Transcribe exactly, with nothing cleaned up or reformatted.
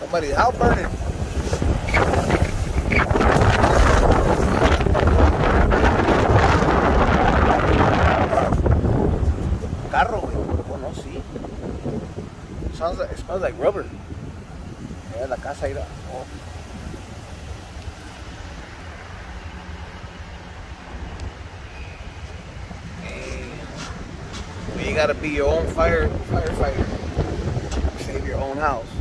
Somebody's house burning. Carro, güey. Oh, no, sí. Sounds like, it smells like rubber. Yeah, la casa ahí. Oh. Hey. You gotta be your own fire firefighter. Save your own house.